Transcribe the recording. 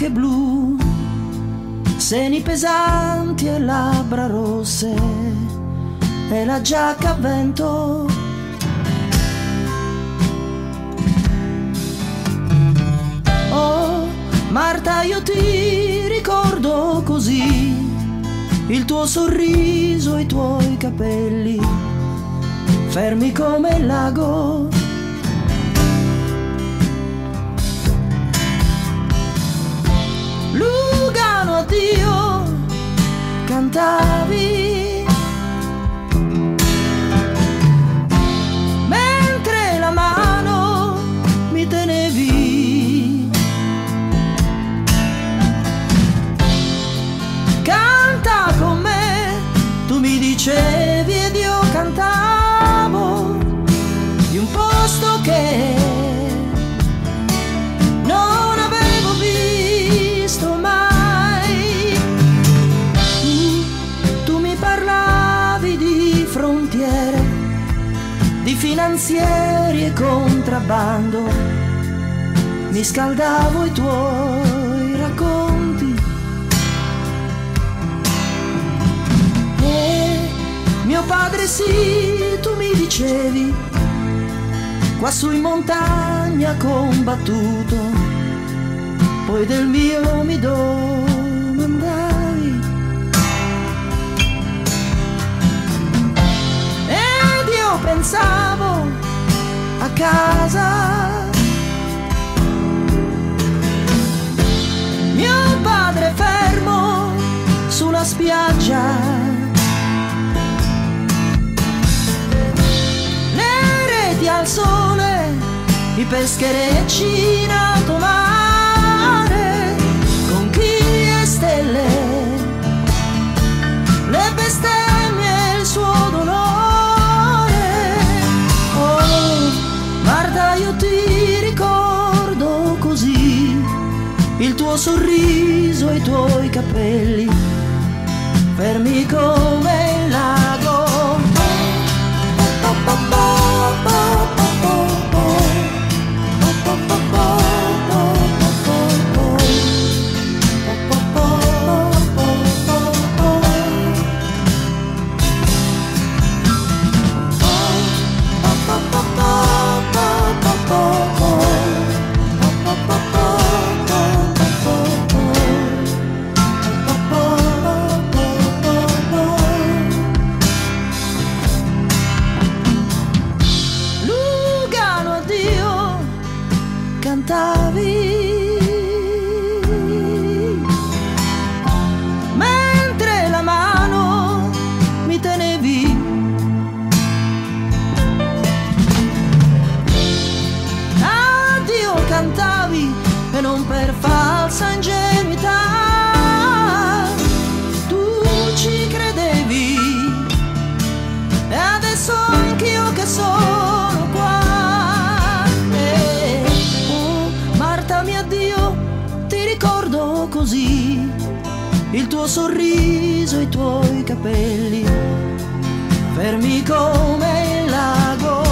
anche blu, seni pesanti e labbra rosse e la giacca a vento. Oh Marta, io ti ricordo così, il tuo sorriso, i tuoi capelli fermi come il lago. Lugano, addio, cantavi, mentre la mano mi tenevi. Canta con me, tu mi dicevi, ed io cantavo di un posto che non avevo visto mai. Tu mi parlavi di frontiere, di finanzieri e contrabbando, mi scaldavo i tuoi racconti. E mio padre sì, tu mi dicevi, quassù in montagna ha combattuto, poi del mio mi domandavi. Ed io pensavo a casa, mio padre fermo sulla spiaggia, al sole, i pescherecci in alto mare, conchiglie e stelle, le bestemmie e il suo dolore. Oh Marta, io ti ricordo così, il tuo sorriso, i tuoi capelli fermi come il lago. Cantavi, mentre la mano mi tenevi. Addio cantavi, e non per falsa ingenuità, tu ci credevi, e adesso anch'io che sono qua. Ti ricordo così, il tuo sorriso, i tuoi capelli fermi come il lago.